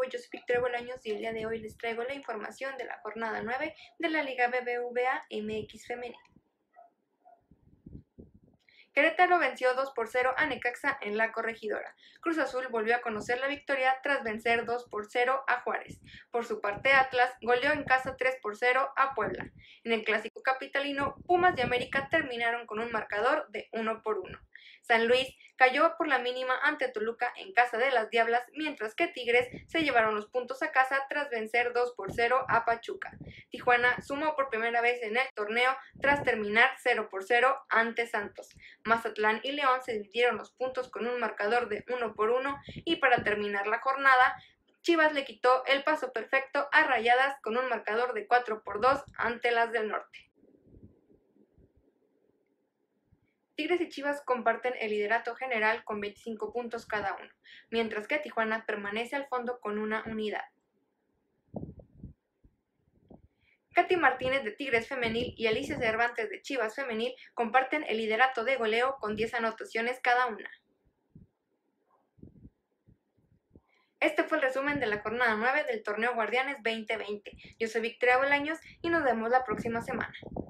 yo soy Victoria Bolaños y el día de hoy les traigo la información de la jornada 9 de la Liga BBVA MX Femenil. Querétaro venció 2-0 a Necaxa en la Corregidora. Cruz Azul volvió a conocer la victoria tras vencer 2-0 a Juárez. Por su parte, Atlas goleó en casa 3-0 a Puebla. En el clásico capitalino, Pumas y América terminaron con un marcador de 1-1. San Luis cayó por la mínima ante Toluca en casa de las Diablas, mientras que Tigres se llevaron los puntos a casa tras vencer 2-0 a Pachuca. Tijuana sumó por primera vez en el torneo tras terminar 0-0 ante Santos. Mazatlán y León se dividieron los puntos con un marcador de 1-1 y para terminar la jornada, Chivas le quitó el paso perfecto a Rayadas con un marcador de 4-2 ante las del norte. Tigres y Chivas comparten el liderato general con 25 puntos cada uno, mientras que Tijuana permanece al fondo con una unidad. Katy Martínez de Tigres Femenil y Alicia Cervantes de Chivas Femenil comparten el liderato de goleo con 10 anotaciones cada una. Este fue el resumen de la jornada 9 del torneo Guardianes 2020. Yo soy Victoria Bolaños y nos vemos la próxima semana.